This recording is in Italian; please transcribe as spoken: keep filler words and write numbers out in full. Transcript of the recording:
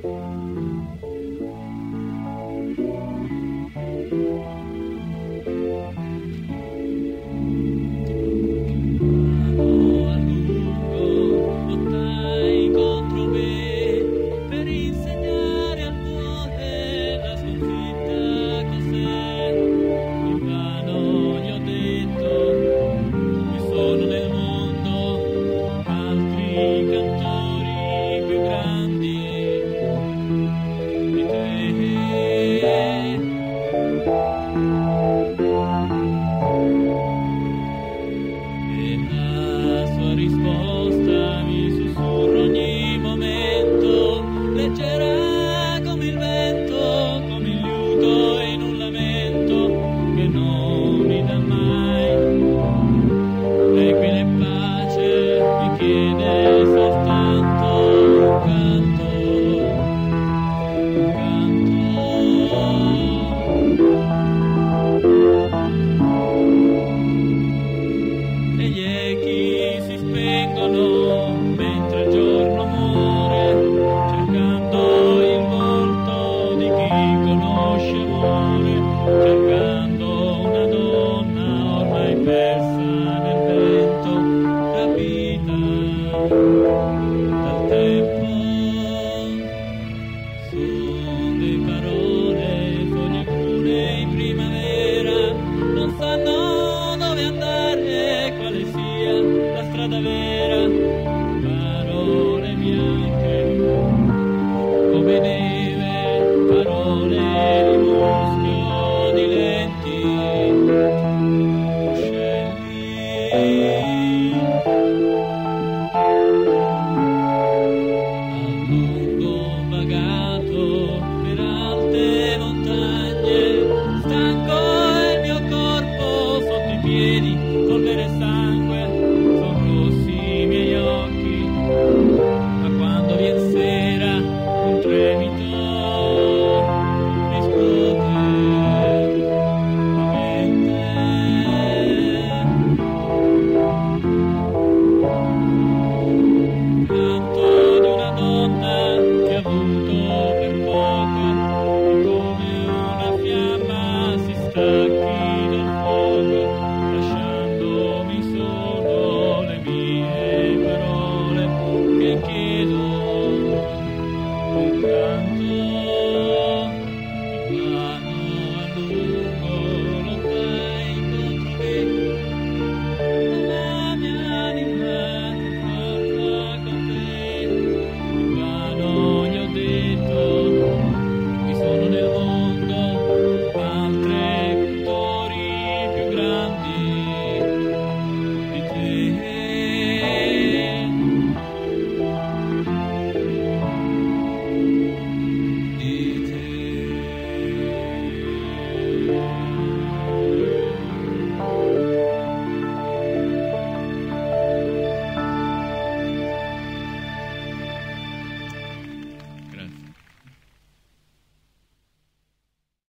Risposta mi sussurra ogni momento, leggera come il vento, come il liuto in un lamento che non mi dà mai equile pace, mi chiede soltanto un canto, un canto. E gli echi si spengono mentre il giorno muore, cercando il volto di chi conosce amore, cercando una donna ormai persa nel vento, rapita dal tempo.